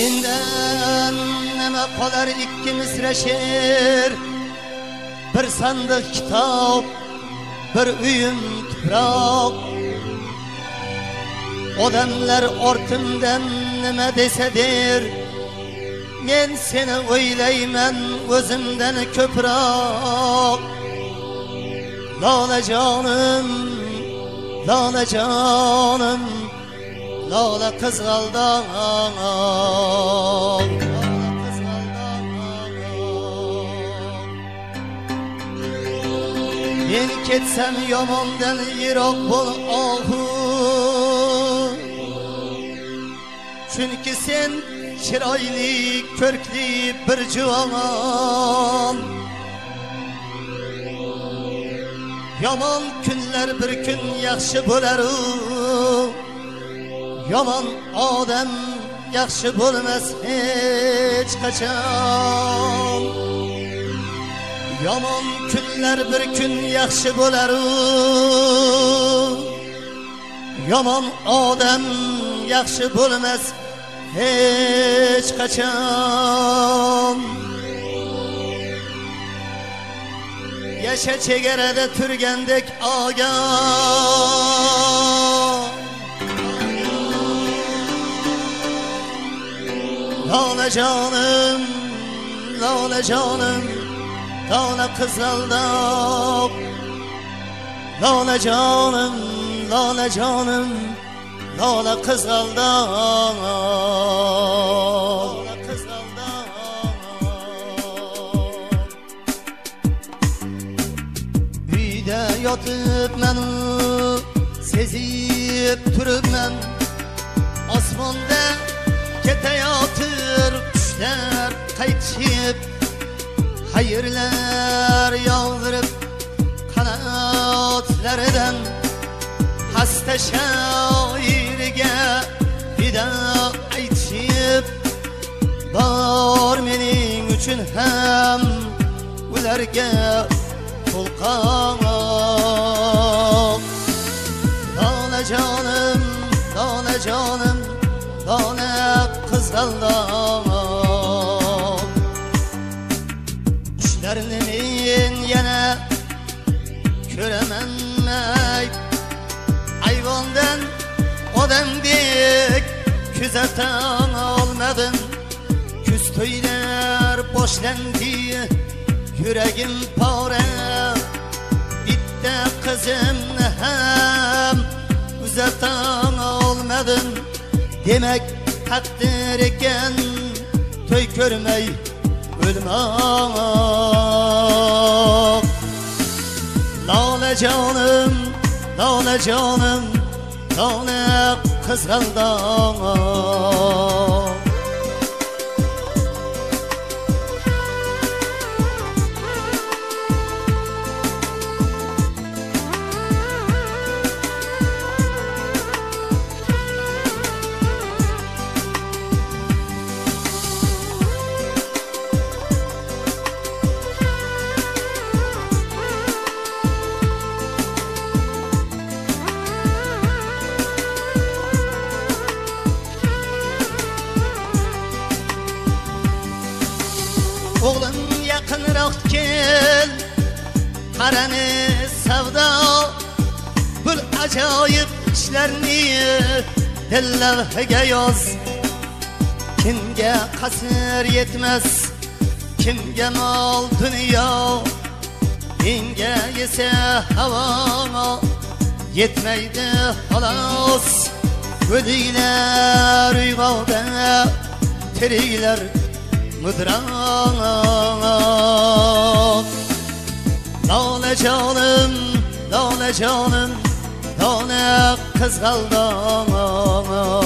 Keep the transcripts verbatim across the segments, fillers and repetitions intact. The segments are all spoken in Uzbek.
Menden neme qolar ikki misra she'r, bir sandiq kitob, bir uyum tuproq. Odamlar ortimdan nima desa der, men seni o'ylayman o'zimdan ko'proq. Lolajonim, lolajonim, lola qizg'aldoq. Men ketsam yomondan yiroq bo'l ohu, chunki sen chiroyli ko'rkli bir juvon. Yomon kunlar bir kun yaxshi bo'lar, yomon odam yaxshi bo'lmas hech qachon. Yomon kunlar bir kun yaxshi bo'lar, yomon odam yaxshi bo'lmas hech qachon. Yasha chegarada turgandek ogoh, lolajonim, lolajonim, lola qizg'aldoq. Lolajonim, lolajonim, lola qizg'aldoq. Uyda yotibman, sezib turibman, osmonda ketayotir qushlar qaytishib, xayrlar yog'dirib qanotlaridan hasta shoirga vida aytishib. Bor mening uchun ham ularga qo'lqoq. Lolajonim, lolajonim, lola qizg'aldoq. Qushlarni men yana ko'raman, ayvondan odamdek kuzata olmadim. Kuz to'ylar boshlandi, yuragim pora. Bitta qizimni ham uzata olmadim. Demak taqdir ekan to'y ko'rmay o'lmoq. Lolajonim, lolajonim, lola qizg'aldoq. Oğlum yaqinroq kel, qarani savdo, bu ajoyib ishlarni dillavhaga yoz. Kimga qasr yetmas, kimga mol dunyo, menga esa havo yetmaydi xolos. O'liklar uyg'oqda, tiriklar mudroq. Lolajonim, lolajonim, lola qizg'aldoq.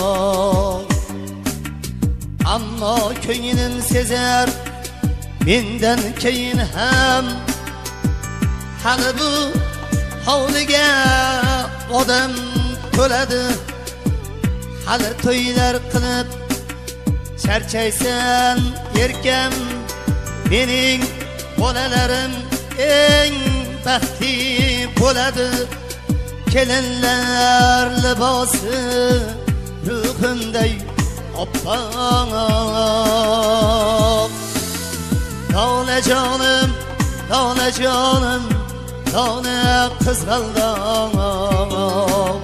Ammo ko'nglim sezar, mendan keyin ham hali bu hovliga odam to'ladi. Hali to'ylar qilib charchaysan erkam, mening bolalarim eng baxtli bo'ladi. Kelinlar libosi ruhimday hoppa. Done canım, done canım, done kızgaldağım.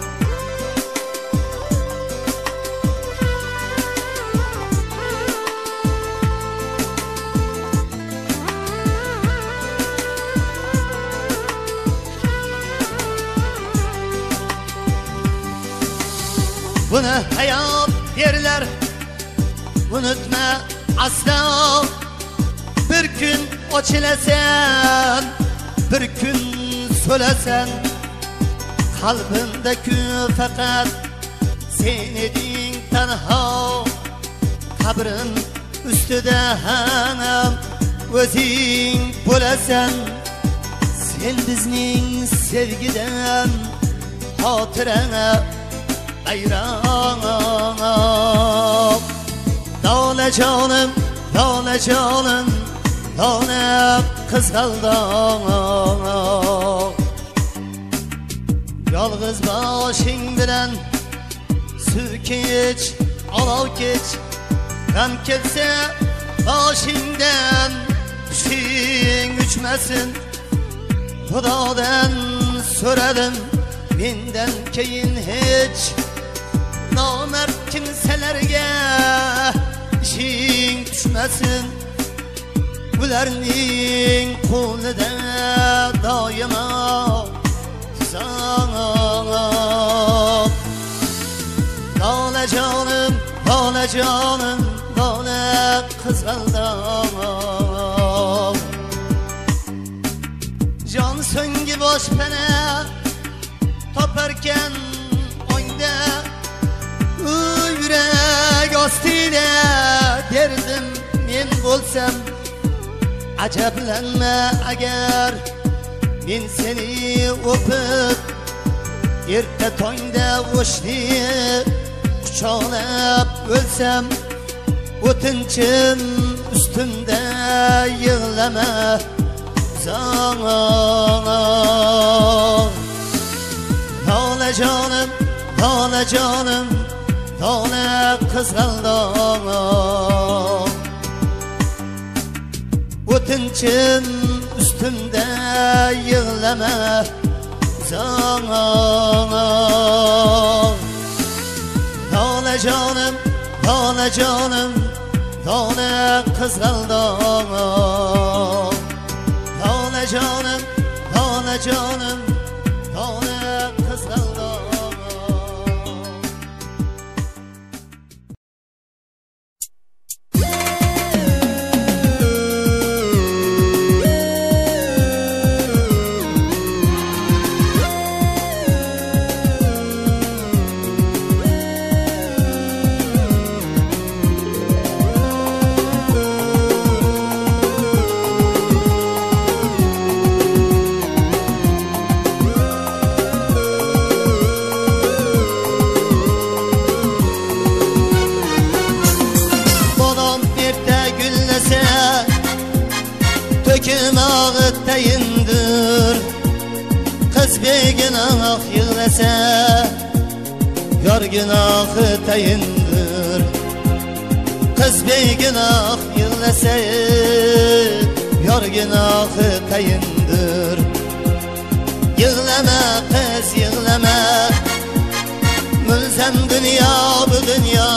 Bunu hayat yerler, unutma asla. Bir gün o çilesen, bir gün söylesen, kalbindeki fakat sen edin tenha. Kabrin üstüde hanım özün bulasan, sen bizning sevgiden hatırana bayram. Done canım, done canım, done kızgaldağım. Yalğız başın bilen su keç, alav keç. Gam kelse başından düşün uçmasın. Xudodan so'radim mendan keyin hech nomard kimsalarga ishing tushmasin. Ularning qo'lida doimo tuzoq. Dona canım, dona canım, dona kızgaldağım. Can so'nggi boshpana toparkan o'ngda, u yurak ostida derdim men bo'lsam. Ajablanma agar men seni o'pib erta tongda o'shni quchoqlab o'lsam. O'tinchim ustimda yig'lama uzoq. Dona canım, dona canım, dona kızgaldağım. O'tinchim ustimda yig'lama uzoq. Dona canım, dona canım, dona kızgaldağım. Dona canım, dona canım, dona kızgaldağım. Töküm ağıttayındır, kız bir günah yığlasa, yar günahı tayındır. Kız bir günah yığlasa, yar günahı tayındır. Yığlama kız yığlama, mülzem dünya bu dünya,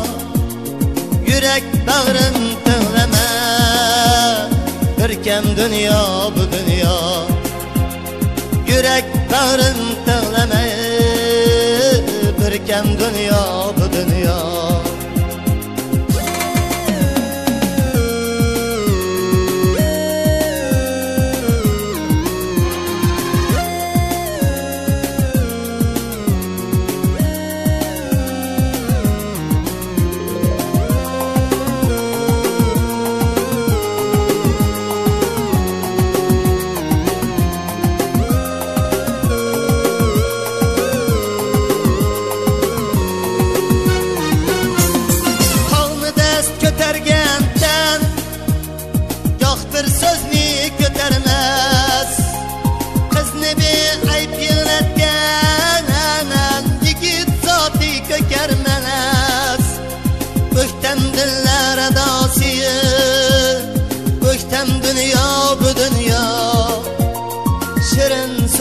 yürek bağrın tığlama. Görkem dünya bu dünya, yürek bağrın tığlama. Görkem dünya bu dünya.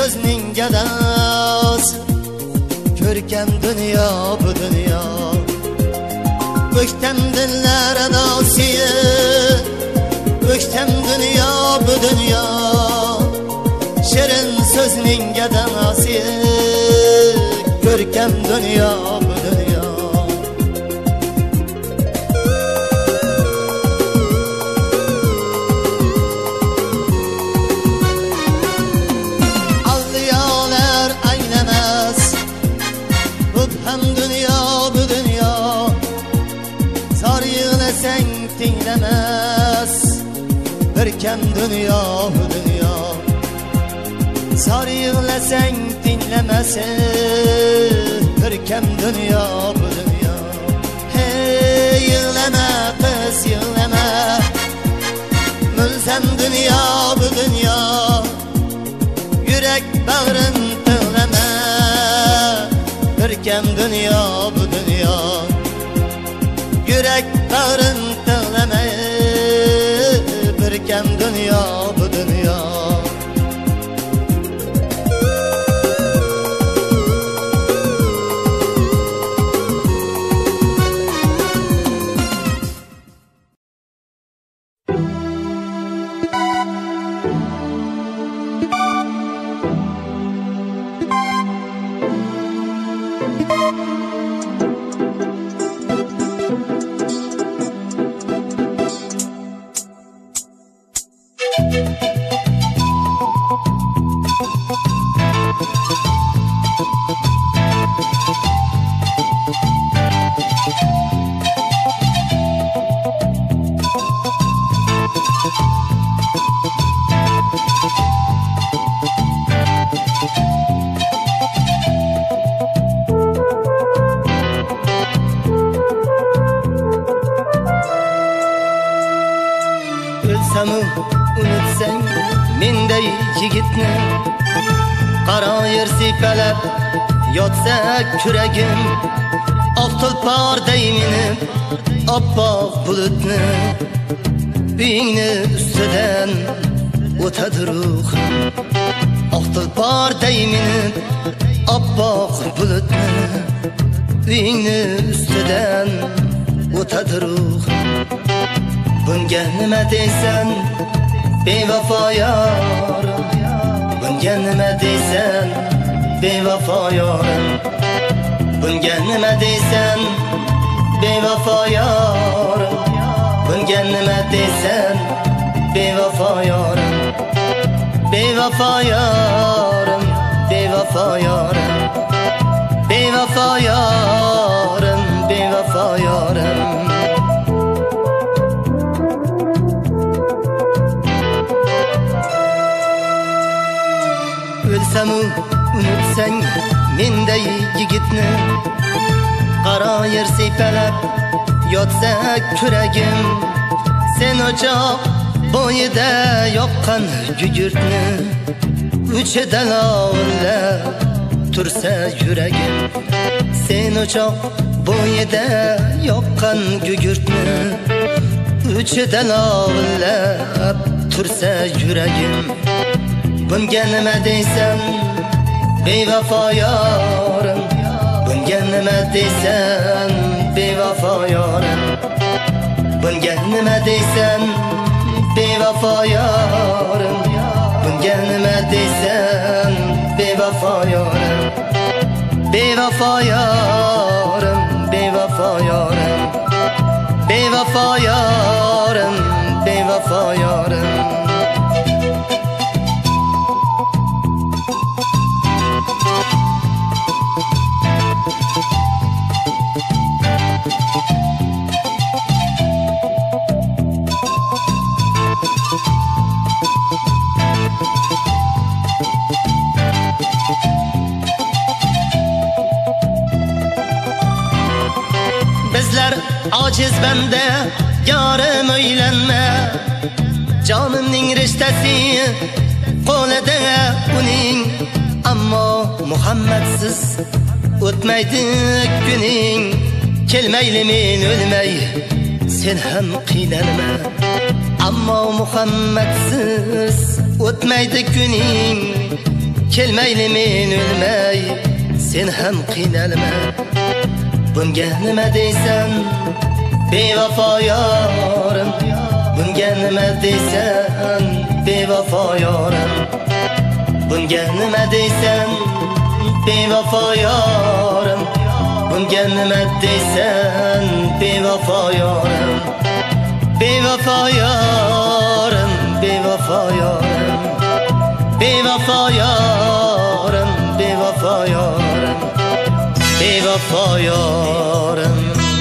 sözning gadosi, ko'rkam dunyo bu dunyo. O'ktam dillar adosi, o'ktam dunyo bu dunyo. Shirin sözning gadosi, ko'rkam dunyo bu dunyo. Avliyolar aylamas, mubham dunyo bu dunyo. Zor yig'lasang tinglamas, bir kam dunyo bu dunyo. Zor yig'lasang tinglamas, bir kam dunyo bu dunyo. Hey yig'lama qiz yig'lama, mulzam dunyo bu dunyo. Yurak bag'rin tig'lama, bir kam dunyo bu dunyo. Yurak bag'rin tig'lama, bir kam dunyo bu dunyo. Ölsam unutsang menday yigitni, qaro yer siypalab yotsa kuragim. Oq tulporday minib oppoq bulutni, uyingni ustidan o'tadi ruhim. Oq tulporday minib oppoq bulutni, uyingni ustidan o'tadi ruhim. Bunga nima deysan bevafo yorim, bunga nima deysan bevafo yorim, bunga nima deysan bevafo yorim, bunga nima deysan bevafo yorim. Bevafo yorim, bevafo yorim, bevafo yorim, bevafo yorim. Ölsam unutsang menday yigitni, qaro yer siypalab yotsa kuragim. Sen o'choq bo'yida yoqqan gugurtni, uchida lovillab tursa yuragim. Sen o'choq bo'yida yoqqan gugurtni, uchida lovillab tursa yuragim. Bunga nima deysan bevafo yorim, bunga nima deysan bevafo yorim, bunga nima deysan bevafo yorim, bunga nima deysan bevafo yorim. Bevafo yorim, bevafo yorim, bevafo yorim, bevafo yorim. Bizlar ojiz banda, yorim o'ylanma. Jonimning rishtasi qo'lida uning, ammo Muhammadsiz o'tmaydi kuning. Kelmayli men o'lmay, sen ham qiynalma. Ammo Muhammadsiz o'tmaydi kuning. kelmayli men o'lmay sen ham qiynalma. Bunga nima deysan bevafo yorim, bunga nima deysan bevafo yorim, bunga nima deysan bevafo yorim, bunga nima deysan bevafo yorim, bevafo yorim, bevafo yorim, bevafo yorim, bevafo yorim, bevafo yorim.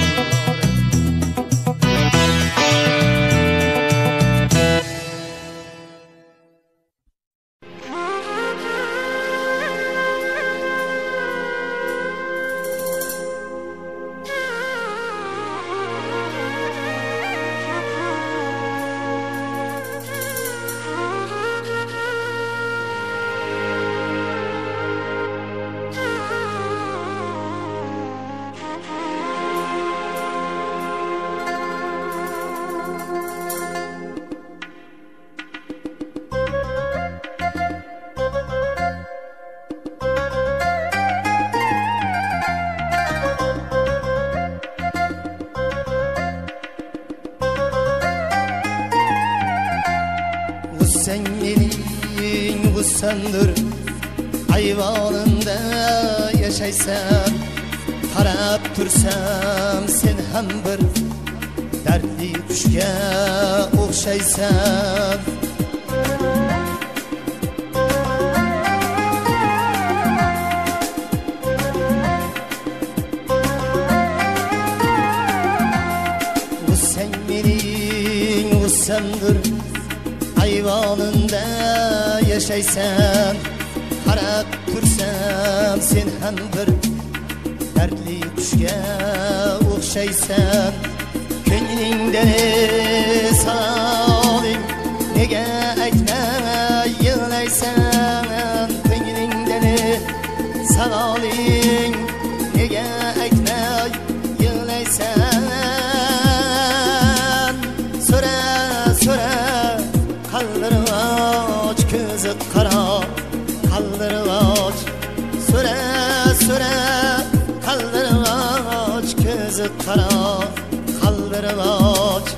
Sen mening g'ussandir, ayvonimda yashaysan, qarab tursam sen ham bir dardli qushga o'xshaysan. Sen mening g'ussandir, ayvonimda yashaysan, qarab tursam sen ham bir dardli qushga o'xshaysan. Ko'nglingda soling, nega aytmay yig'laysan? Ko'nglingda soling, nega aytmay yig'laysan? So'ra so'ra qaldirg'och ko'zi qaro, qaldirg'och so'ra so'ra qaldirg'och ko'zi qaro, qaldirg'och.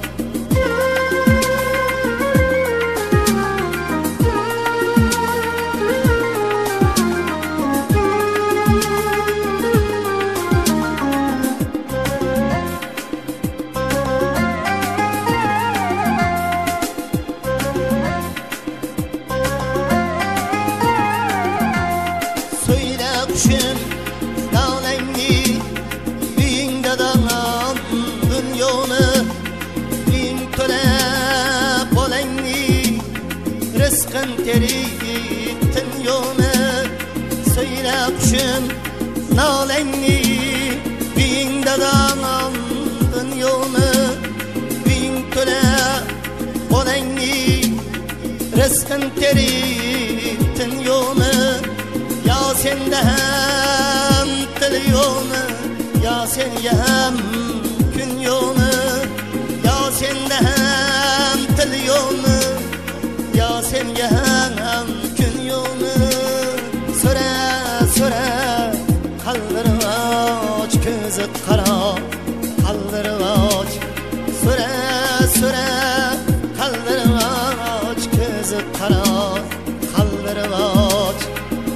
Qushim davlangni uyingda dag'am dunyoni, uying to'la bolangni rizqin terik dunyoni. So'yla qushim nolangni uyingda dag'am dunyoni, uying to'la bolangni rizqin terik dunyoni. Ya sende hem dil yo'qmi, ya senga ham kun yo'qmi? Ya sende hem dil yo'qmi, ya senga ham kun yo'qmi? So'ra so'ra qaldirg'och ko'zi qaro, qaldirg'och so'ra so'ra qaldirg'och ko'zi qaro, qaldirg'och.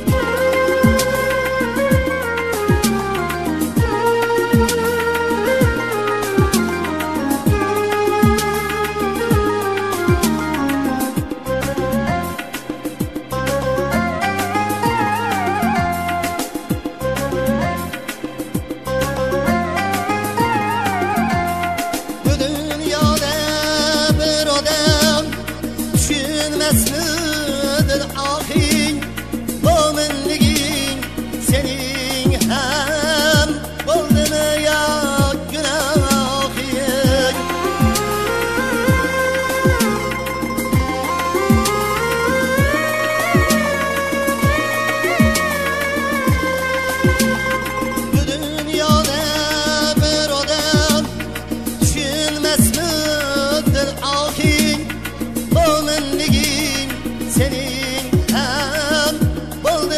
Düşünmezmidir ahin, mominligin senin hem oldu mu ya günahın? Bu dünyada bir adam düşünmezmidir ahin, mominligin senin hem oldu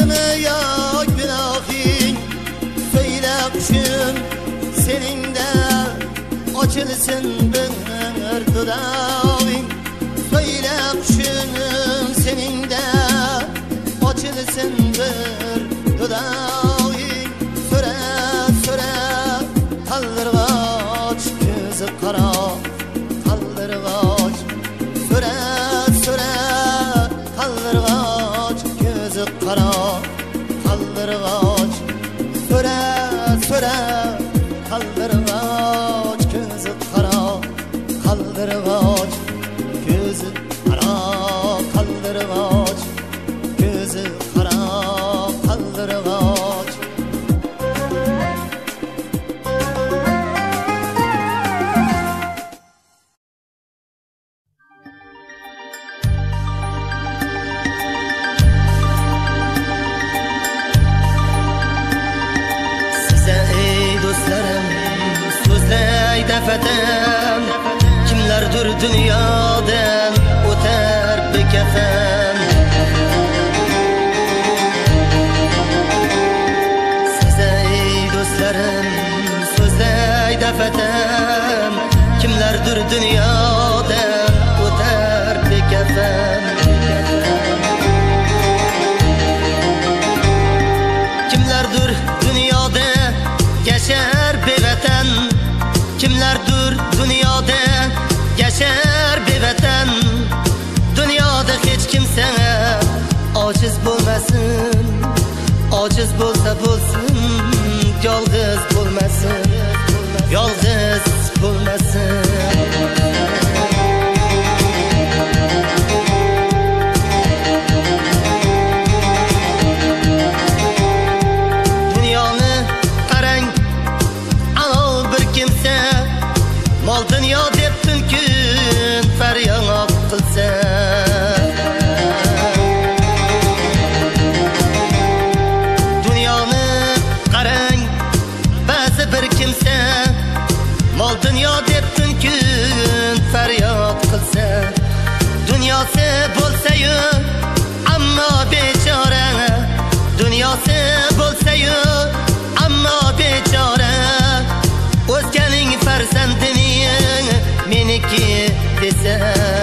açılsın bir dudağın. Söyle kuşunum senin de açılsın bir dudağın. Söre söre kaldırvaç gözü kara kaldırvaç. Söre söre kaldırvaç gözü kara kaldırvaç. Söre söre kaldırvaç gözü kara kaldırvaç. Gözü kara kaldırvaç. Gözü kara kaldırvaç. Feten kimlerdir dünyadan öter bir kefen. Size ey dostlarım sözleyde feten kimlerdir dünyadan öter bir kefen. Kimlerdir dünyada geçer bir vatan. Kimlerdir dünyada yaşar bir vatan. Dünyada hiç kimse aciz bulmasın. Aciz bulsa bulsun, yalnız bulmasın. Yalnız bulmasın. Mal dünya dep tülkün feryat kılsa. Dünyanı qarang ba'zi bir kimse. Mal dünya dep tülkün feryat kılsa. Dünyası bo'lsa-yu ammo bechora. Dünyası bo'lsa-yu ammo bechora. O'zganing farzandini meniki desa.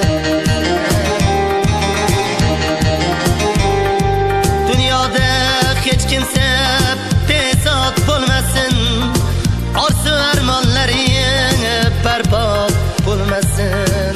Dunyoda hech kimse bezod bo'lmasin. Orzu armonlaring barbod bo'lmasin.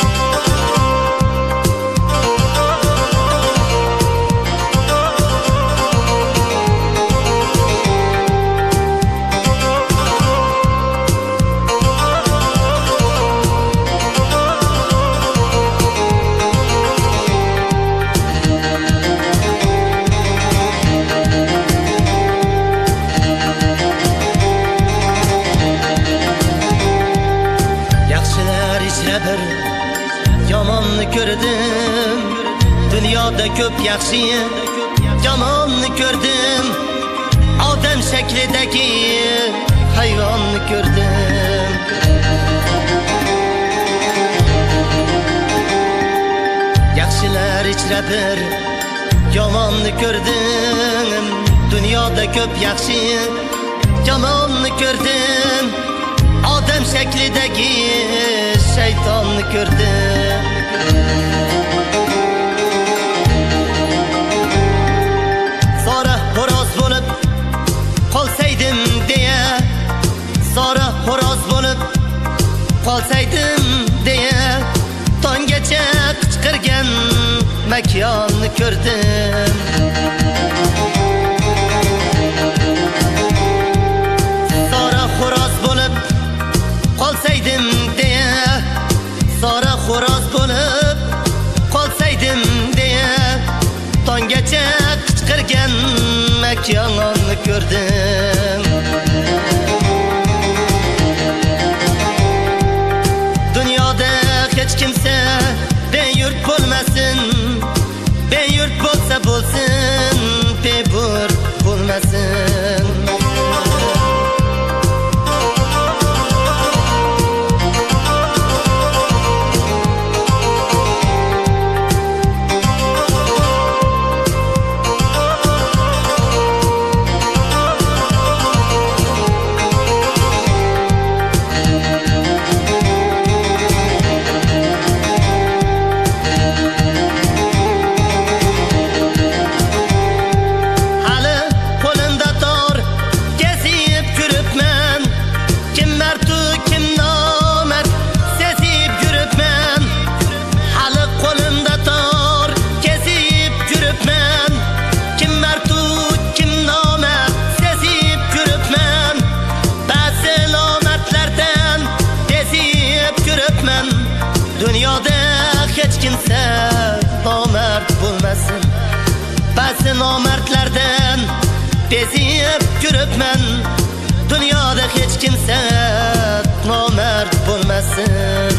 Yomonni ko'rdim, dunyoda ko'p yaxshi yomonni ko'rdim. Odam shaklidagi hayvonni ko'rdim. Yaxshilar ichra bir yomonni ko'rdim. Dunyoda ko'p yaxshi yomonni ko'rdim. Odam shaklidagi shaytonni ko'rdim. Sonra horoz bo'lib qolsaydim deya. Sonra horoz bo'lib qolsaydim deya. Tonggacha qichqirgan makonni ko'rdim. Sonra horoz bo'lib qolsaydim deya. Sonra horoz bo'lib qolsaydim deya. Tonggacha qichqirgan makonni ko'rdim. Dunyoda hech kimse beyurt bo'lmasin. Beyurt bo'lsa bo'lsin, bebur bo'lmasin. nomardlardan bezib yuribman. Dunyoda hech kimsa nomard bo'lmasin.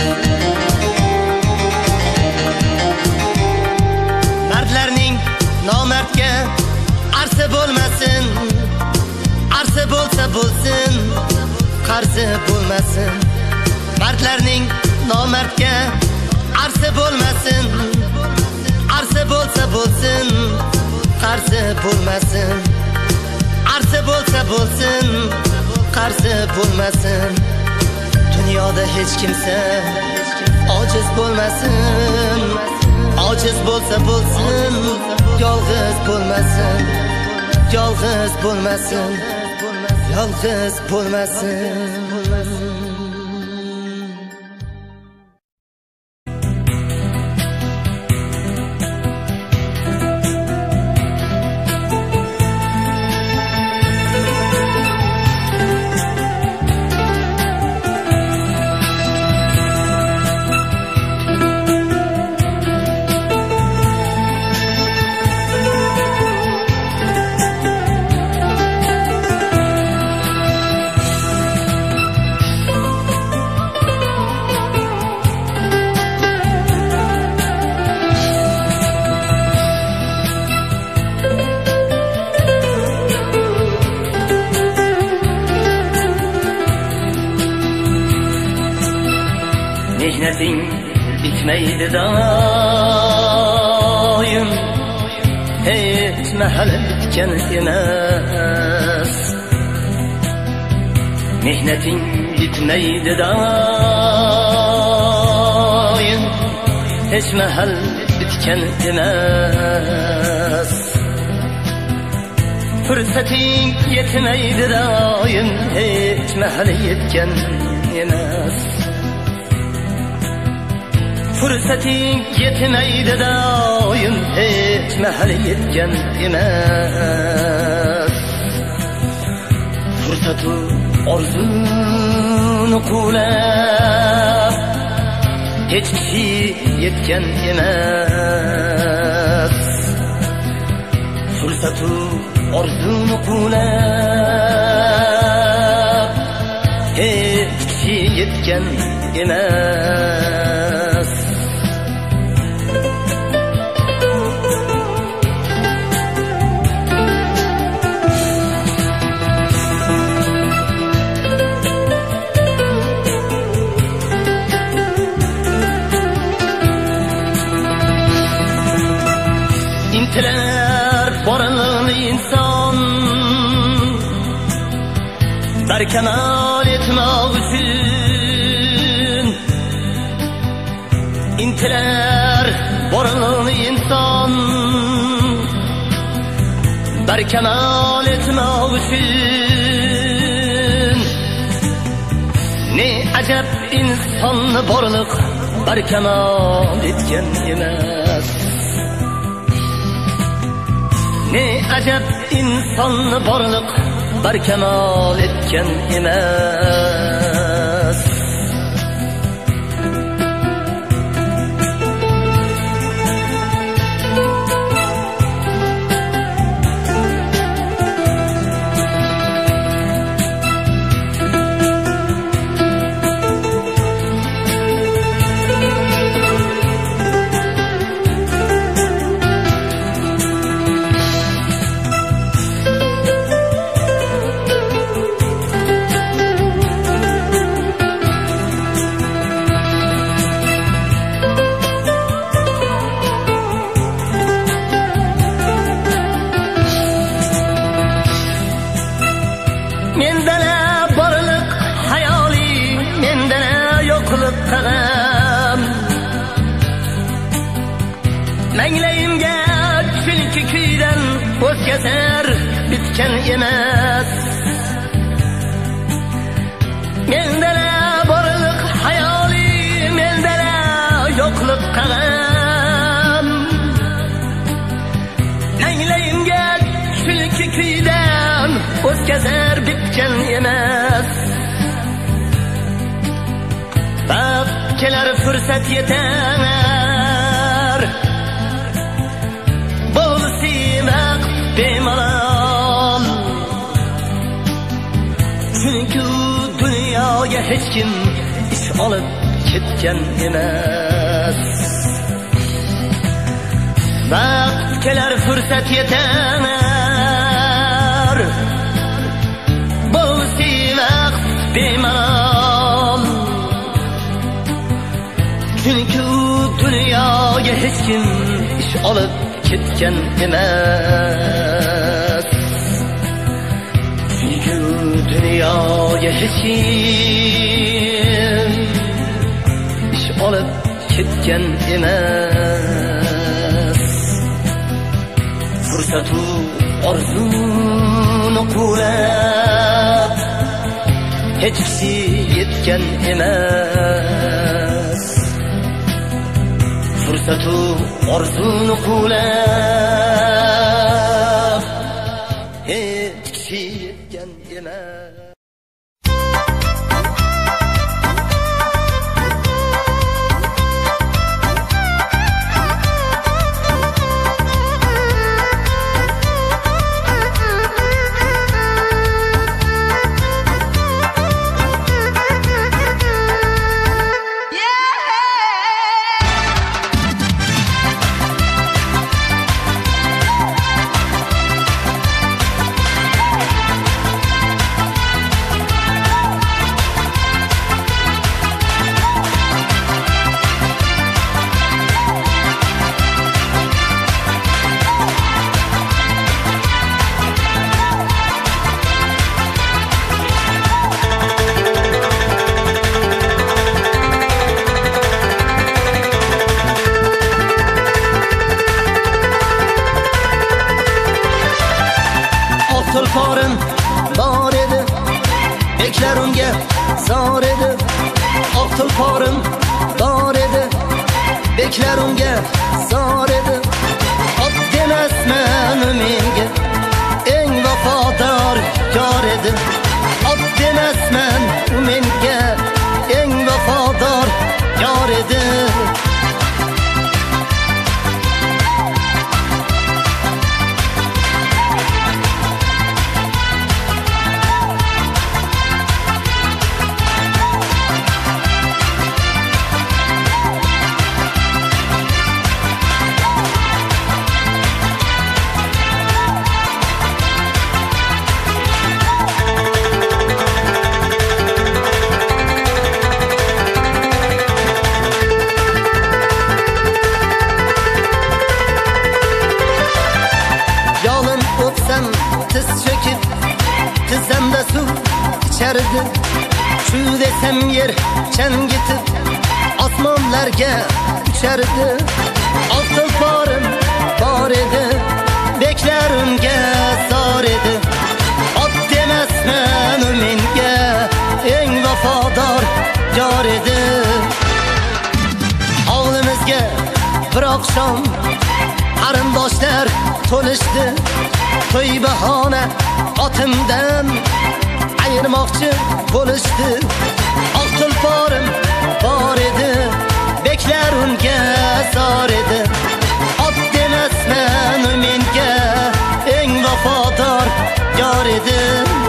Mardlarning nomardga arsi bo'lmasin. Arsi bo'lsa bo'lsin, qarzi bo'lmasin. Mardlarning nomardga arsi bo'lmasin. Arsi bo'lsa bo'lsin, qarzi bo'lmasin. Arsi bo'lsa bo'lsin, qarzi bo'lmasin. Dunyoda hech kimsa ojiz bo'lmasin. Ojiz bo'lsa bo'lsin, yolg'iz bo'lmasin. Yolg'iz bo'lmasin. Yolg'iz bo'lmasin. Mehnetin bitmeydi daim, hiç mahal bitken emas. Mehnetin bitmeydi daim, hiç mahal bitken emas. Fırsatin yetmeydi daim, hiç mahal yetken emas. Fırsatin yetmeydi daim, hiç mahal yetken emas. Fırsatı arzunu kulab, hiç kişi yetken emas. Fırsatı arzunu kulab, hiç kişi yetken emas. İntiler boranlı insan, berkemal etmek için. İntiler boranlı insan, berkemal etmek için. Ne acep insan borluk berkemal etken emas. Ne acep insan borluk berkemal etken emas. Mendene barlık hayali, mendene yokluk kalam. Mengleyimge çünkü kuydan o'tkazer bitken emas. Mendene barlık hayali, mendene yokluk kalam. Mengleyimge çünkü kuydan o'tkazer bitken emas. Bak kelar fırsat yeter, bo'lsa hech kim ish olib ketgan emas. Vaqt kelar, fursat yetar, bu vaqt bemalol. Chunki u dunyoga hech kim ish olib ketgan emas. Chunki u dunyoga hech kim ish olib ketgan emas. Fursatu orzuni quvlab hech kishi yetgan emas. Fursatu orzuni quvlab hech kishi yetgan emas. Tulporim bor edi, beklar unga zor edi. Oq tulporim bor edi, beklar unga zor edi. Ot demasman u menga eng vafodor yor edi. Ot demasman u menga eng vafodor yor edi. Tiz çöküp tizzamda suv ichardi. Shu desam yer changitib osmonlarga uchardi. Oq tulporim bor edi, beklar unga zor edi. Ot demasman u menga eng vafodor yor edi. Hovlimizga bir oqshom qarindoshlar to'lishdi. To'y bahona otimdan ayirmoqchi bo'lishdi. Oq tulporim bor edi, beklar unga zor edi. Ot demasman u menga eng vafodor yor edi.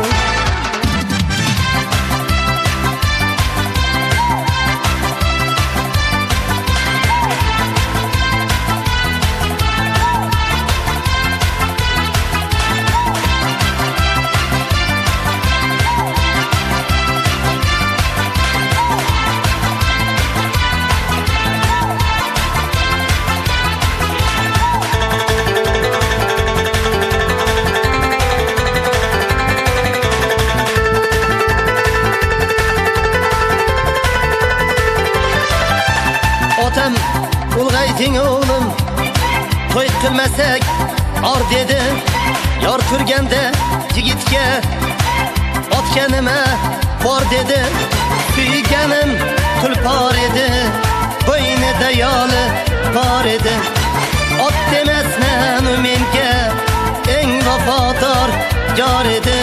Otam ulg'ayting o'g'lim, to'y qilmasak or dedi. Yor turganda yigitga otga nima bor dedi. Suyganim tulpor edi, bo'ynida yoli bor edi. Ot demasman u menga eng vafodor yor edi.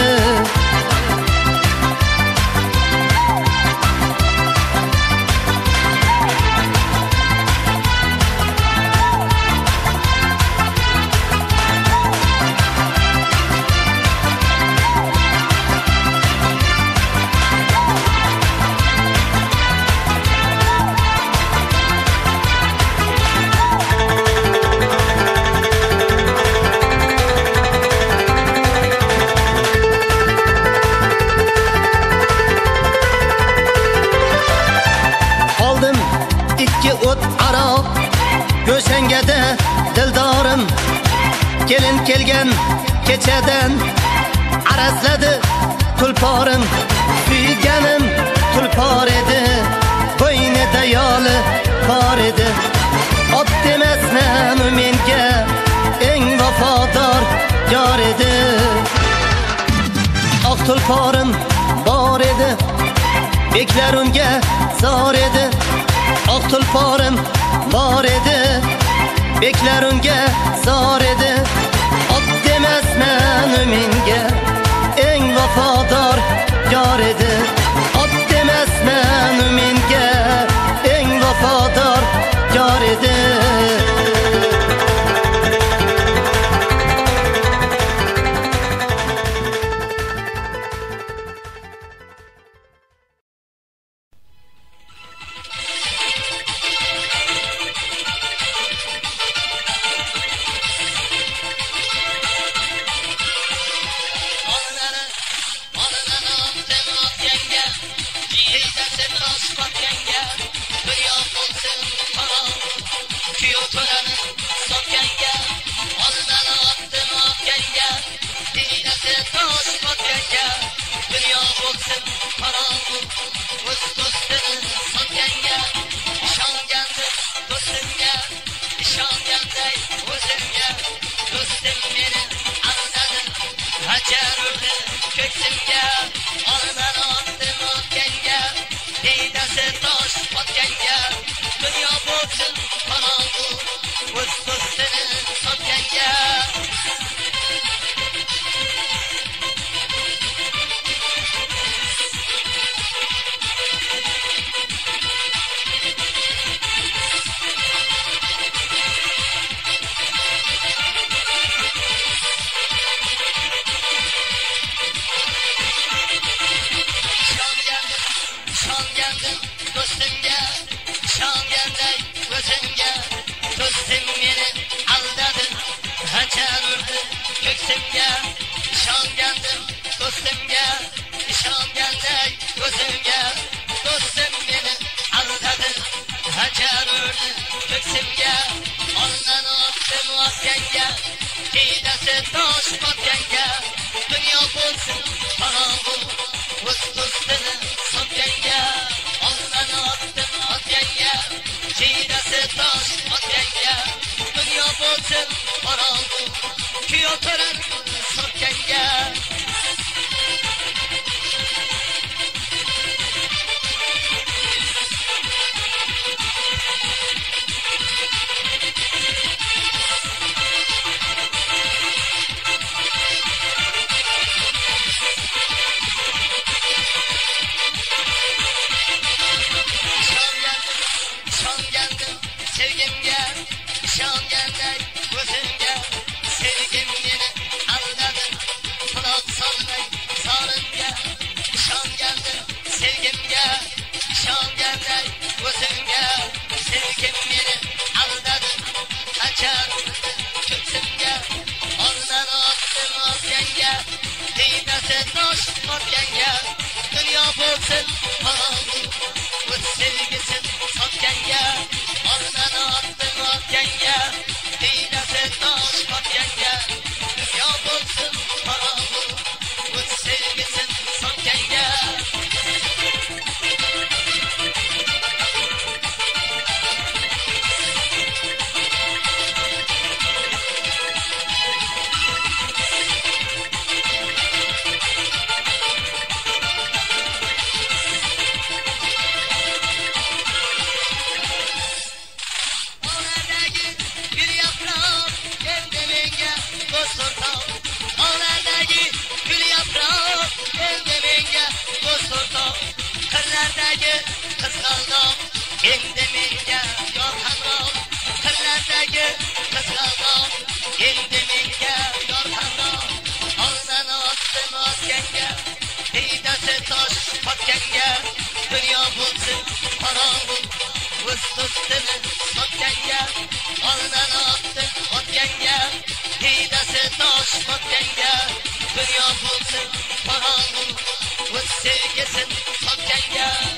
edi dildorim kelin kelgan kechadan arazladi tulporim suyganim tulpor edi bo'ynida yoli bor edi ot demasman menga eng vafodor yor edi oq tulporim bor edi beklar unga zor edi oq tulporim bor edi beklar unga zor edi ot demasman menga eng vafodor yor edi ot demasman menga eng vafodor yor edi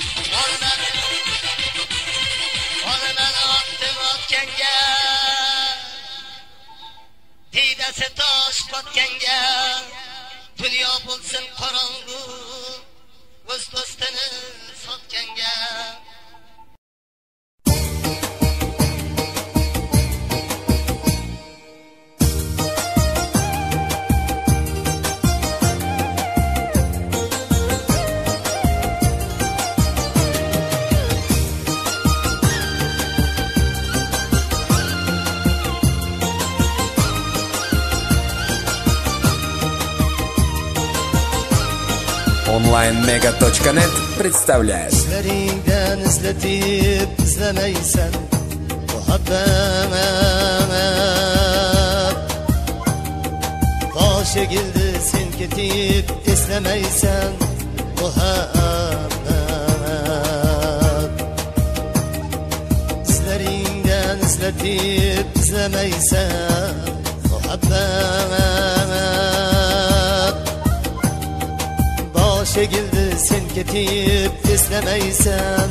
Olmadı, olmadı, attım, attım, Bilmese taş patkenga dünya bulsun karangu öz dostunu satkenga. онлайн мега точка нет представляет. İzlerinden izletip izlemeysen muhabbet Baş egildi sen ketip izlemeysen muhabbet İzlerinden izletip izlemeysen muhabbet Şekilde sen ketip izlemeysen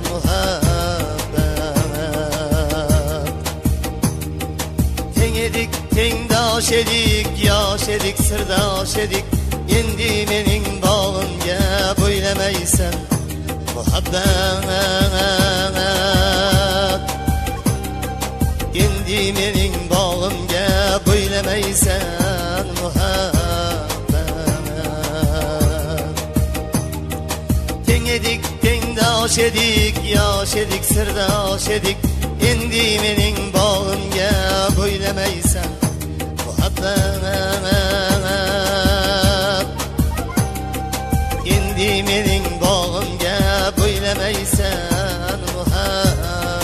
muhabbet Ten edik, ten daş edik, yaş edik, sırdaş edik Endi menin bağımga böylemeysen muhabbet Endi menin bağımga böylemeysen muhabbet Edik, ten daş edik, yaş edik, sırdaş edik Endi menin bağımga böylemeysen muhabbet Endi menin bağımga böylemeysen muhabbet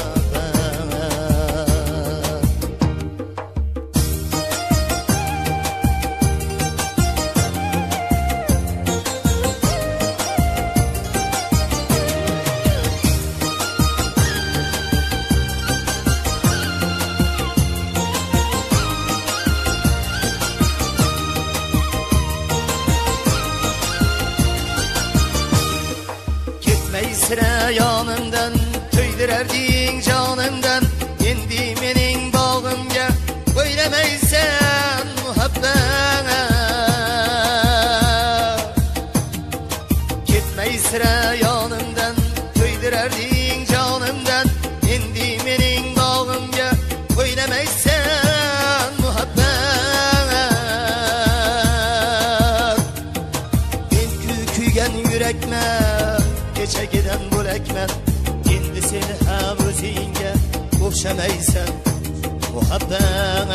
Sıra yanımdan tüydürerdin canımdan Endi menin bağımga böylemeysen muhabbet Gitmeyi sıra yanımdan tüydürerdin canımdan Endi menin bağımga böylemeysen muhabbet Ben kükügen yürekme Geçe giden bu ekmek Endi seni hem özünge Okşamaysan muhabbet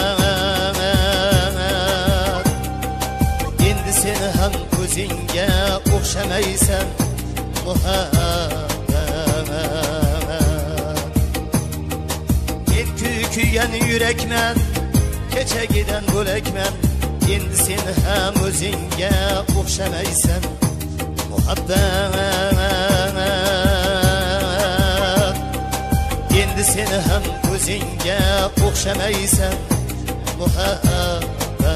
Endi seni hem özünge Okşamaysan muhabbet Ben küküyen yürekmen Geçe giden bu ekmek Endi seni hem özünge Okşamaysan muhabbet Endi seni hem ko'zingga o'xshamaysan muhabbet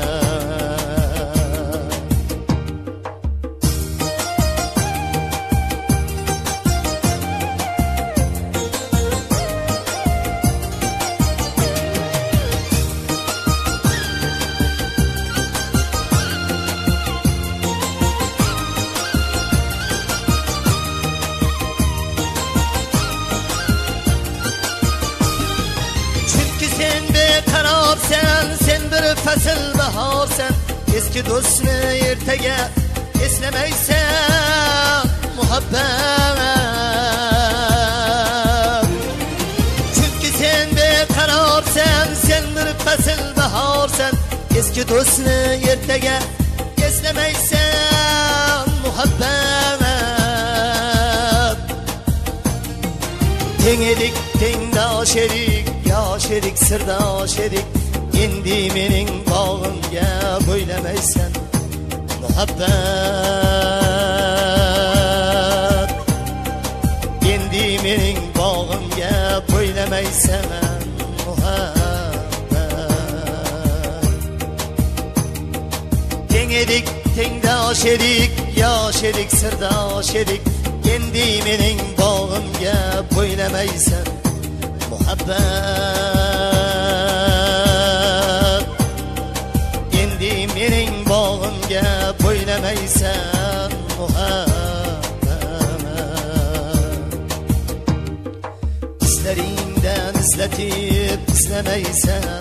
Sen, sen bir fasıl baharsan Eski dostunu ertege eslemeysen muhabbet Çünkü sen bekararsan Sen bir fasıl baharsan Eski dostunu ertege eslemeysen muhabbet Ten edik, ten daş edik Yaş edik, sırdaş edik Endi mening bağımga böylemeysen muhabbet Endi mening bağımga böylemeysen muhabbet Ten edik, ten daş edik Yaş edik, sırdaş edik Endi mening bağımga böylemeysen muhabbet istemeysen muhabbet. İslerinden izletip istemeysen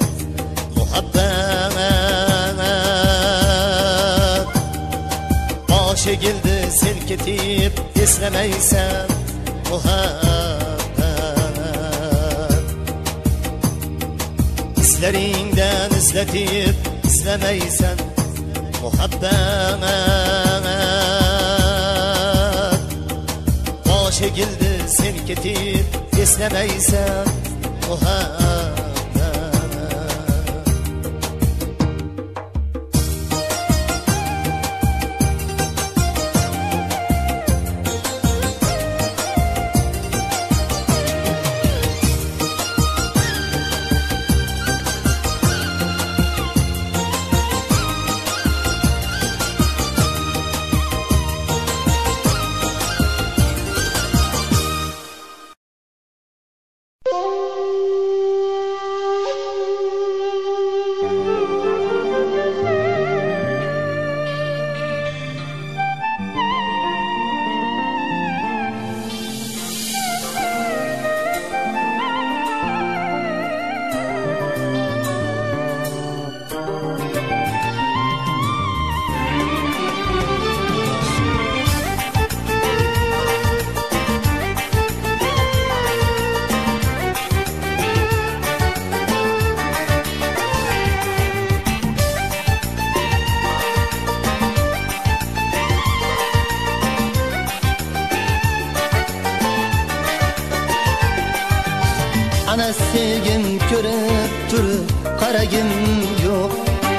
muhabbet. Başı gildi silkitip istemeysen muhabbet. İslerinden izletip istemeysen muhabbet. Başı gildi silkitip istemeysen muhabbet. Ana sevgim körüp durup karagim yok.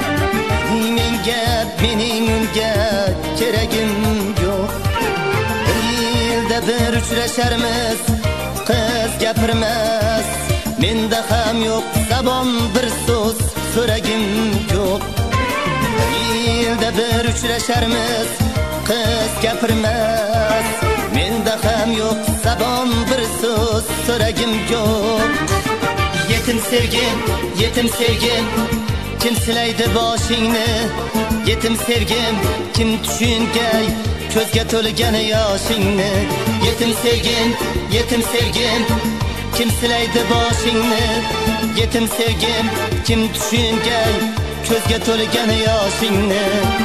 Menga mening unga keregim yok. Bir yilda bir uchrasharmiz, qiz gapirmas. Menda ham yo'q zabon bir so'z so'ragim yo'q. Bir yilda bir uchrasharmiz, qiz gapirmas. Menda ham yo'q zabon bir so'z so'ragim yo'q. Yetim sevgim, yetim sevgim, kim silaydi boshingni? Yetim sevgim, kim tushungay ko'zga to'lgan yoshingni? Yetim sevgim, yetim sevgim, kim silaydi boshingni? Yetim sevgim, kim tushungay ko'zga to'lgan yoshingni?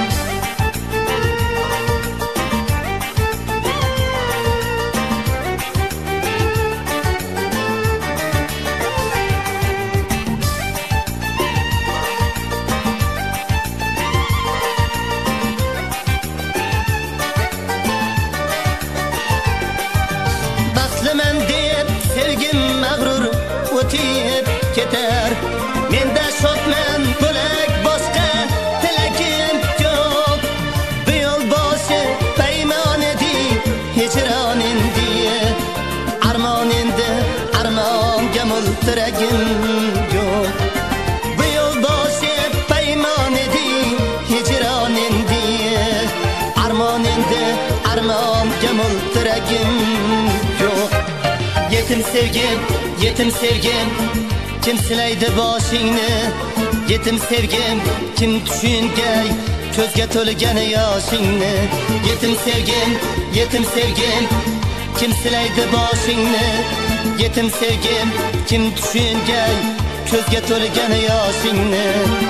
Baxtliman deb sevgim mag'rur o'tib ketar. Menda shodman bo'lak boshqa tilagim yo'q. Bu yo'l boshi paymon edi, hijron endi. Armon endi, armonga multiragim yo'q. Bu yo'l boshi paymon edi, hijron endi. Armon endi, armonga multiragim yo'q. Yetim sevgim, yetim sevgim, kim silaydi boshingni? Yetim sevgim, kim tushungay ko'zga to'lgan yoshingni? Yetim sevgim, yetim sevgim, kim silaydi boshingni? Yetim sevgim, kim tushungay ko'zga to'lgan yoshingni?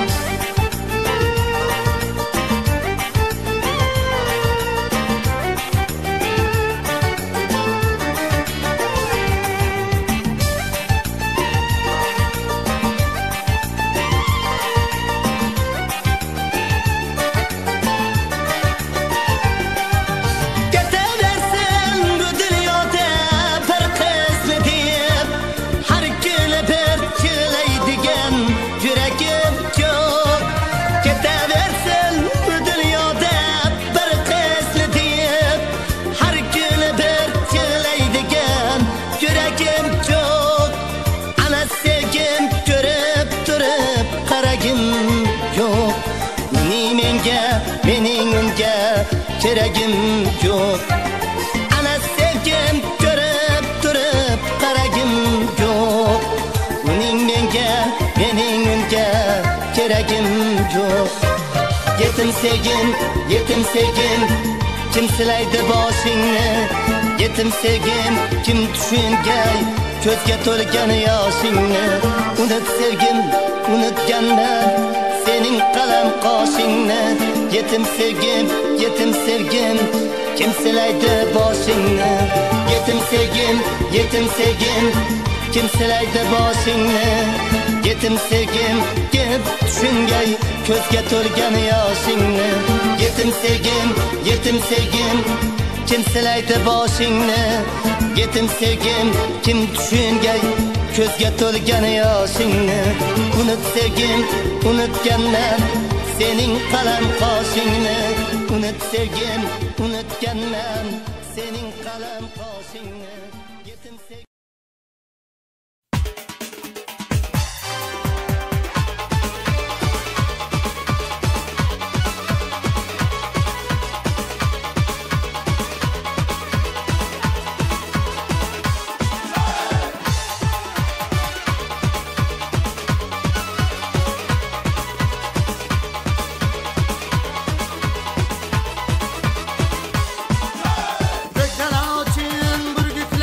Mening unga keragim yo'q. Ana sevgim ko'rib turib qaragim yo'q. Uning menga, mening unga keragim yo'q. yetim sevgim, yetim sevgim, kim silaydi boshingni, yetim sevgim, kim tushungay ko'zga to'lgan yoshingni. Unut sevgim, unutganman sening qalam qoshingni, yetim sevgim, yetim sevgim, kim silaydi boshingni, yetim sevgim, yetim sevgim, kim silaydi boshingni, yetim sevgim, kim tushungay ko'zga to'lgan yoshingni, yetim sevgim, yetim sevgim, kim silaydi boshingni, yetim sevgim, kim tushungay ko'zga to'lgan yoshingni. Unut sevgim, unutganman sening qalam qoshingni, unut sevgim, unutganman sening qalam qoshingni, yetim sevgim. Bekler için bir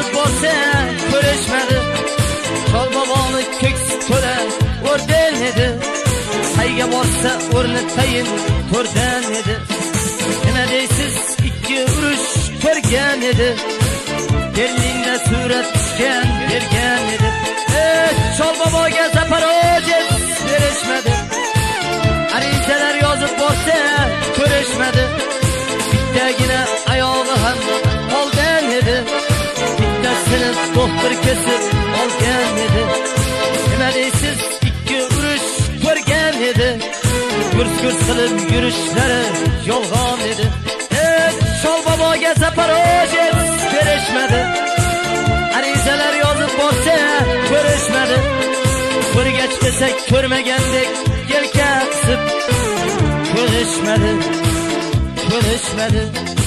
yozib borsa ko'rishmadi. Chol boboni ko'ksi to'la o'rdan edi. Qayga borsa o'rni tayin to'rdan edi. Nima deysiz, ikki urush ko'rgan edi. Berlinda surat tushgan bergan edi. Ey Chol boboga Zaporojets berishmadi. Arizalar yozib borsa ko'rishmadi. Bittagina oyog'i ham qolgan edi. Bittasini doktor kesib olgan edi. Nima deysiz, ikki urush ko'rgan edi. Kurs-kurs qilib yurishlari yolg'on edi. Ey Chol boboga Zaporojets berishmadi. Arizalar yozib borsa ko'rishmadi. Ko'rgach desak ko'rmagandek yelka qisib ko'rishmadi, ko'rishmadi.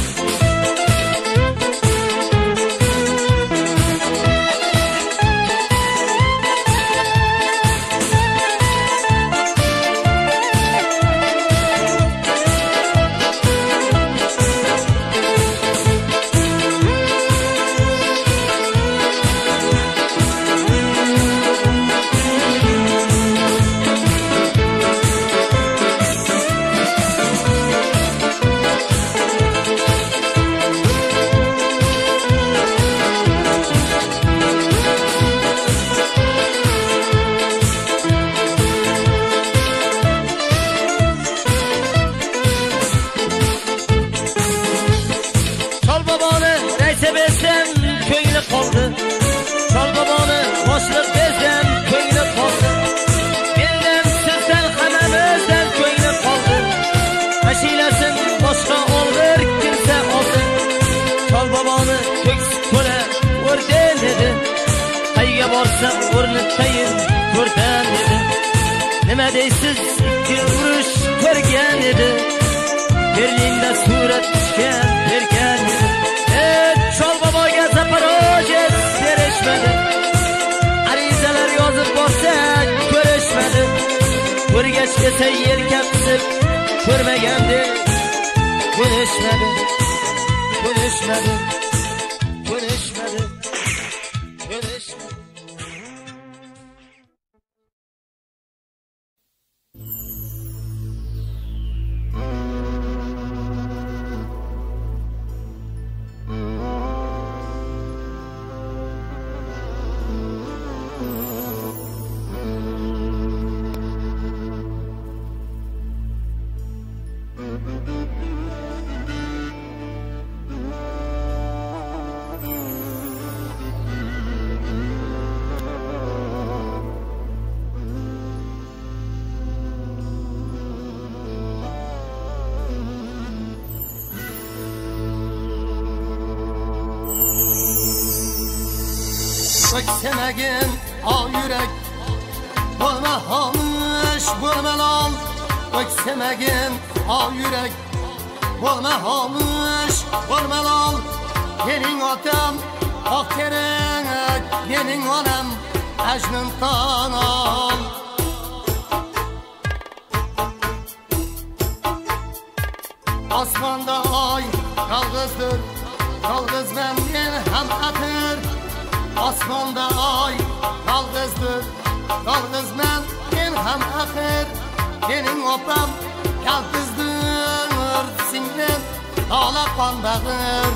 Chol boboni boshliq bezdan ko'ngli qoldi. Mendan sizdan hammamizdan ko'ngli qoldi. Mashilasin boshqa olg'ir kimsa oldi. Chol boboni ko'ksi to'la o'rdan edi. Qayga borsa o'rni tayin ko'rdan edi. Nima deysiz, ikki urush ko'rgan edi. Berlinda surat tushgan bergan edi. Ey Chol boboga Zaporojets berishmadi. Arizalar yozib borsa ko'rishmadi. Ko'rgach desa yerga qisib ko'rmagandek ko'rishmadi, ko'rishmadi, ko'rishmadi, ko'rishmadi. Öksemegin o yürek Bulma olmuş bulma lol. Öksemegin o yürek Bulma olmuş bulma lol. Yenin otam ok kerek, yenin onam ajnın tanol. Osmonda oy yolg'izdir, yolg'iz men men ham atir. Osmonda oy yolg'izdir, yolg'iz men men ham atir. Mening opam yolg'izdir, singlim ola qon bag'ir.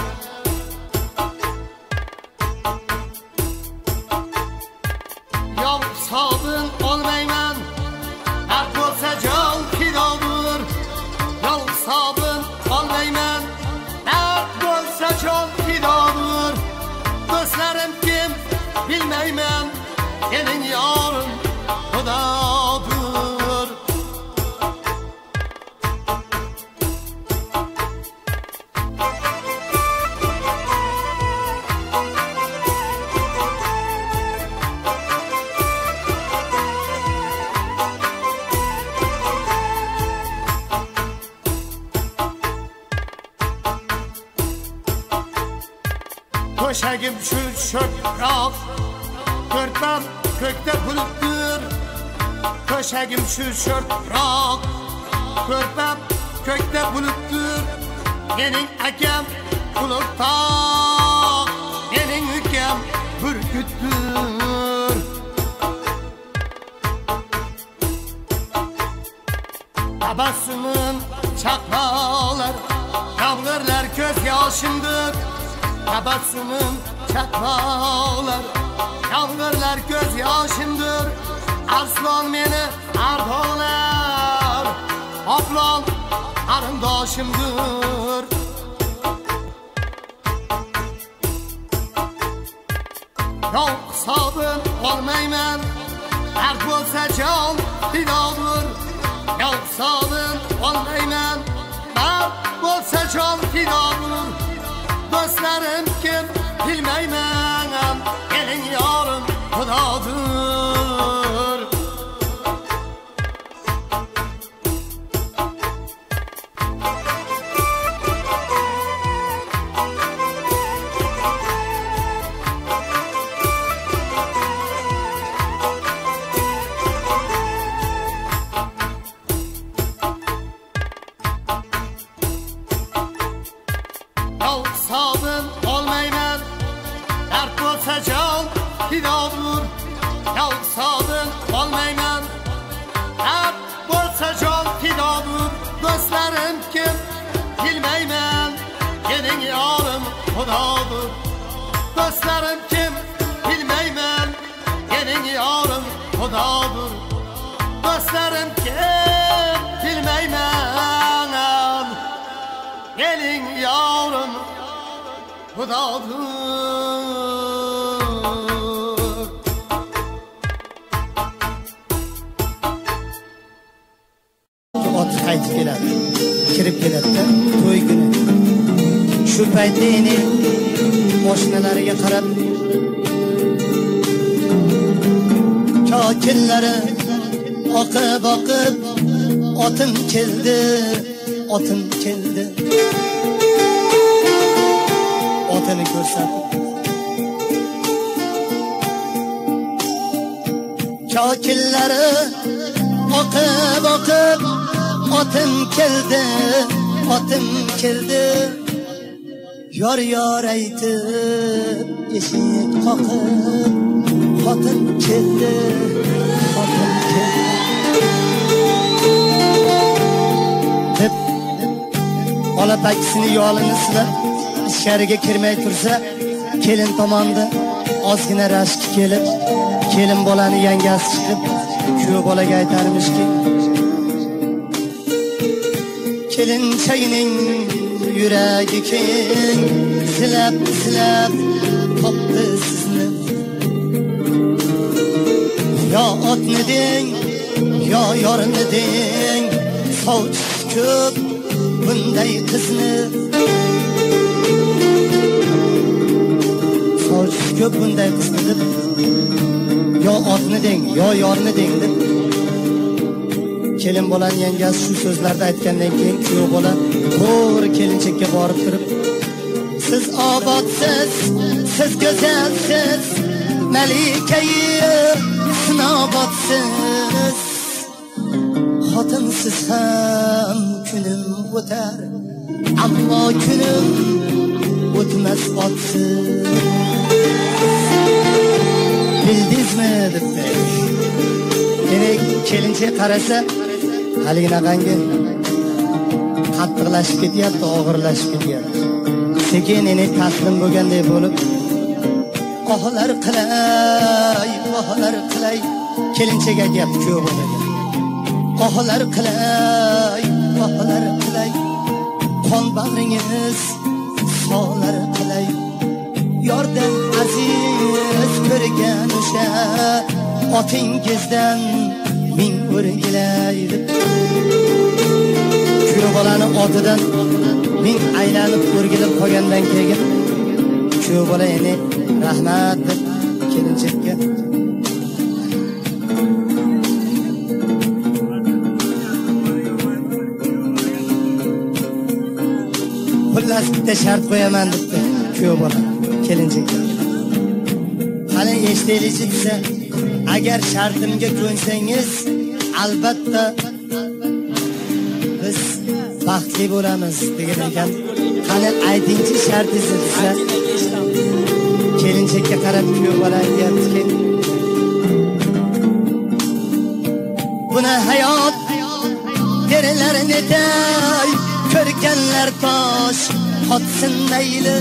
Yol sobin olmayman, har bo'lsa jon fidodir. Yol sobin olmayman, har bo'lsa jon fidodir. Do'stlarim kim bilmayman, mening yorim Xudodir. To'shagim shu sho'kroq, ko'rpam ko'kda bulutdir. To'shagim shu sho'kroq, ko'rpam ko'kda bulutdir. Mening akam Ulug'tog', mening yetken bürküttür. Babasının çakmalar, yağmurlar göz yaşındır. Babasının çakmalar, yağmurlar göz yaşındır. Arslan beni ardolar, ablam arındaşımdır. Yok sabın olmayman, dert bolsa can fidadır. Yok sabın olmayman, dert bolsa can fidadır. Dostlarım kim bilmeymen, gelin yarın Xudadır. Yok sabın olmayman, dert bolsa can fidadır. Yok sabın olmayman, dert bolsa can fidadır. Dostlarım kim bilmeymen, gelin yarım Xudadır. Dostlarım kim bilmeymen, gelin yarım Xudadır. Dostlarım kim bilmeymen, gelin yarım Xudadır. Ot qaytib keladi, kirib keladi to'y kuni. Shu paytda eni moshinalariga qarab kokinlari oqib oqib otim keldi, otim keldi. Otini ko'rsatib kokinlari oqib oqib otim keldi, otim keldi. Yor yor aytib eshik qoqib otim keldi, otim keldi deb olapakisini yolini silab ichkariga kirmay tursa, kelin tomonda ozgina rashk kelib, kelin bolani yangasi chiqib shu bolaga aytarmishki, kelinchagining yuragi keng, silab silab topdi sizni. Yo otni deng, yo yorni deng, sovchisi ko'p bunday qizni. Sovchisi ko'p bunday qizni deb, yo otni deng, yo yorni deng deb kelin bolan yangasi shu so'zlarni aytgandan keyin kuyov bola to'g'ri kelinchakka borib turib, siz obodsiz, siz go'zalsiz, malikai sinobodsiz. Xotinsiz ham kunim o'tar, ammo kunim o'tmas otsiz. Bildingizmi debdi. Demak, kelinchak qarasa, haliginagangi qattiqlashib ketyapti, og'irlashib ketyapti. Sekin eni taslim bo'lganday bo'lib, ohlar qilay, ohlar qilay, kelinchaga gap ko'p bo'ladi. Ohlar qilay, ohlar qilay, qon bag'ringiz solar qilay. Yordam aziz ko'rgan o'sha otingizdan ming o'rgilay deb shu bolani otidan ming aylanib o'rgilib qolgandan keyin shu bola eni rahmat deb kelinchakka xullas bitta shart qo'yaman debdi shu bola kelinchakka. Qani eshitaylikchi desa, agar shartimga ko'nsangiz, albatta biz baxtli bo'lamiz degan ekan. Qani aytingchi shartingizni desa, kelinchak kelinchakka qarab kuyov bola aytyaptiki, buni hayot derilar netay, ko'rganlar tosh qotsin mayli,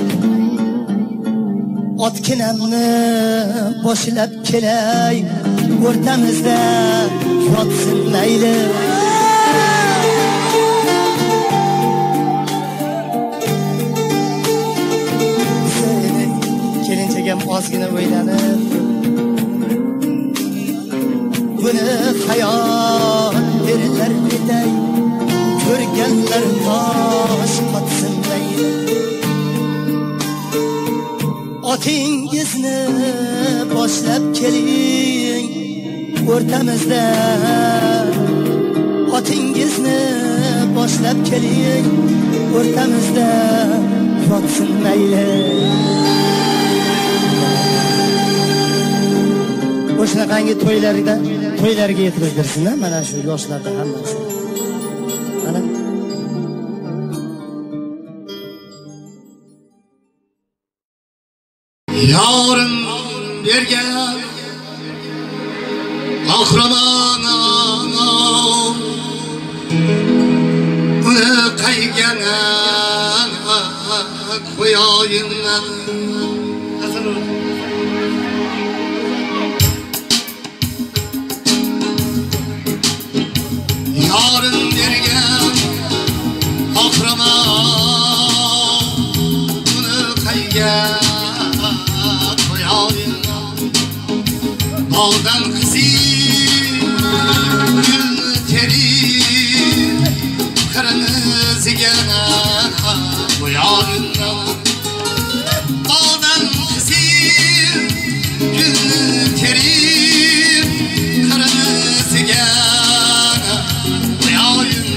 otkinamni boshlab kelay, o'rtamizda yotsin mayli. Kelinchagam ozgina o'ylanib, buni hayot derilar netay, ko'rganlar tosh qotsin mayli, otingizni boshlab keling, o'rtamizda otingizni boshlab keling, o'rtamizda yotsin mayli. O'shanaqangi to'ylarida to'ylarga yetkazdirsinlar mana shu yoshlarda hammasi. Mana yorim bergan qahramona uni qaygana qo'yoyin. Yorim bergan qahramon uni qaygana qo'yoyin. Bog'dan qizil gul terib qirmiziga qo'yoyin. Bog'dan qizil gul terib qirmiziga qo'yoyin.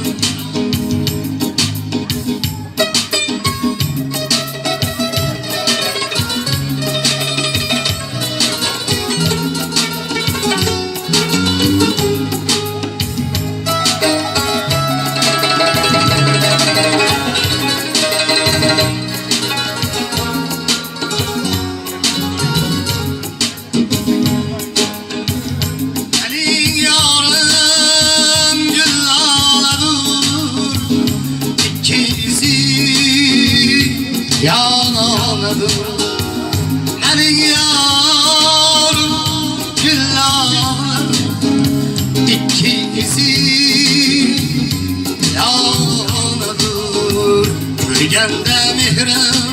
Ko'rganda mehrim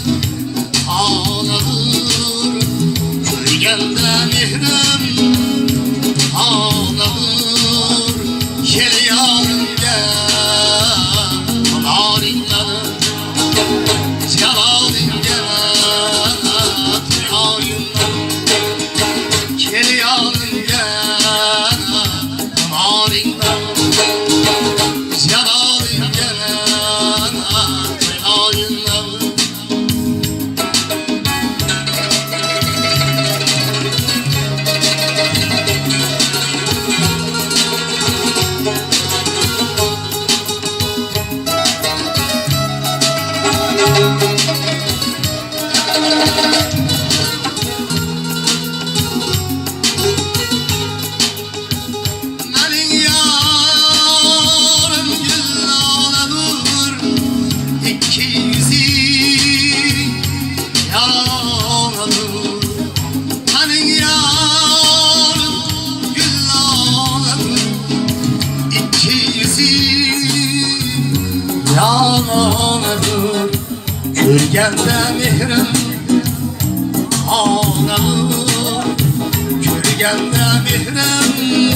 ağladır, ko'rganda mehrim ağladır. Kel yorimga qo'llaringdan jalolingga to'yoyimdan. Kel yorimga qo'llaringdan jalolingga ko'rganda mehrim ağladır, ko'rganda mehrim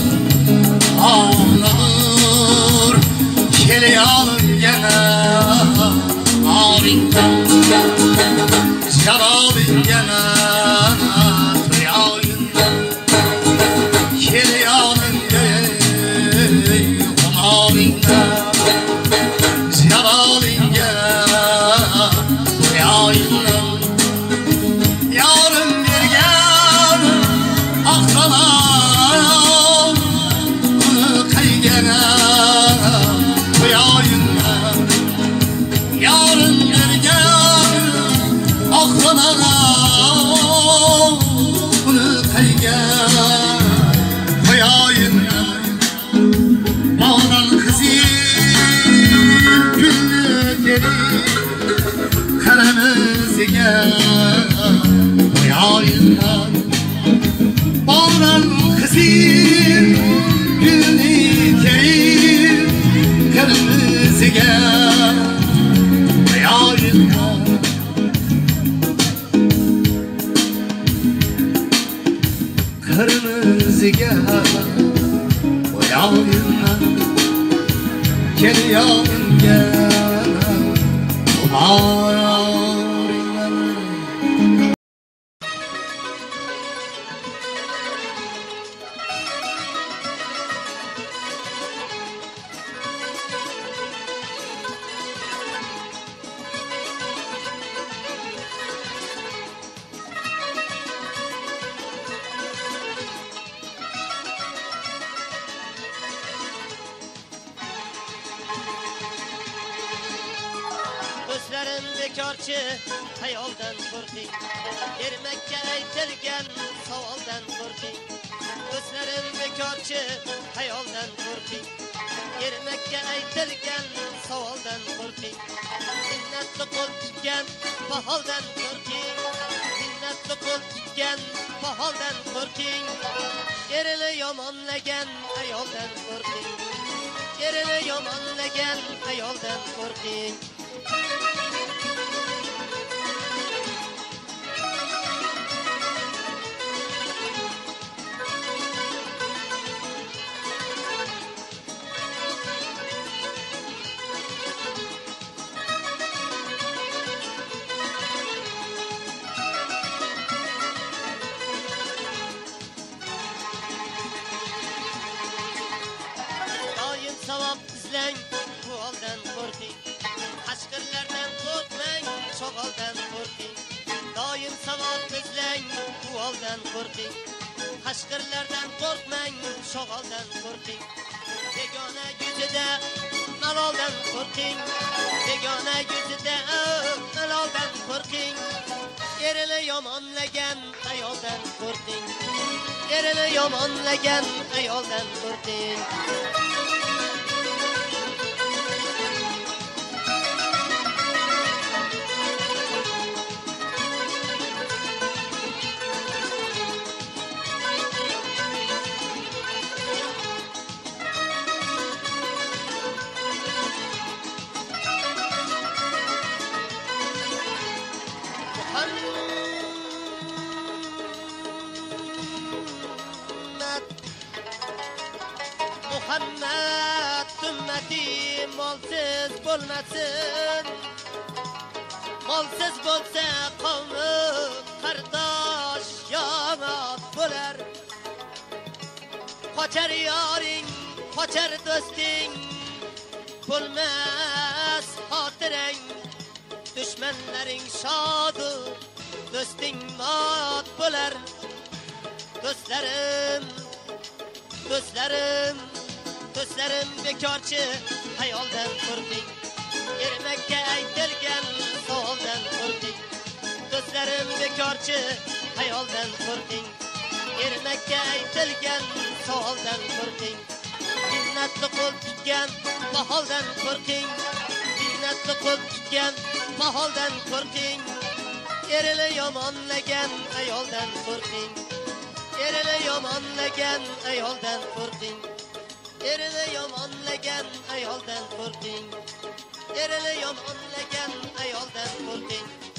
ağladır. Kel yorimga qo'llaringdan jalolingga to'yoyimdan. Kel yorimga qo'llaringdan jalolingga to'yoyimdan. Yorim bergan aqrabon uni qaygana qo'yoyimdan. Yorim bergan aqrabon Kırmızıya boyayına Kelyonga Umarlar Gözlerim bekarçı hayaldan korking Ermekka aytilgan savoldan korking Gözlerim bekarçı hayaldan korking Ermekka aytilgan savoldan korking Minnatli qo'l tutgan baholdan korking Minnatli qo'l tutgan baholdan korking Erini yomonlagan ayoldan korking Erini yomonlagan ayoldan korking Doim savab izlang, bu holdan qo'rqing. Qashqirlardan qo'rqmang, sho'g'aldan qo'rqing. Doim savab izlang, bu holdan qo'rqing. Qashqirlardan qo'rqmang, sho'g'aldan qo'rqing. Begona yuzida maloldan qo'rqing. Begona yuzida maloldan qo'rqing. Erini yomonlagan ayoldan qo'rqing. Erini yomonlagan ayoldan qo'rqing. Muhammed ümmeti malsız bo'lmasin. Malsız bo'lsa qavmi qardosh yonat bo'lar. Qochar yoring, qochar do'sting, bo'lmas xotirang. Dushmanlaring shodu, do'sting mot bo'lar. Do'stlarim, do'stlarim Do'stlarim bekorchi hayoldan qo'rqing. Ermakka aytilgan savoldan qo'rqing. Do'stlarim bekorchi hayoldan qo'rqing. Ermakka aytilgan savoldan qo'rqing. Minnatli qo'l tutgan baholdan qo'rqing. Minnatli qo'l tutgan baholdan qo'rqing. Erini yomonlagan ayoldan qo'rqing. Erini yomonlagan ayoldan qo'rqing. Erini yomonlagan ayoldan qo'rqing. Erini yomonlagan ayoldan qo'rqing.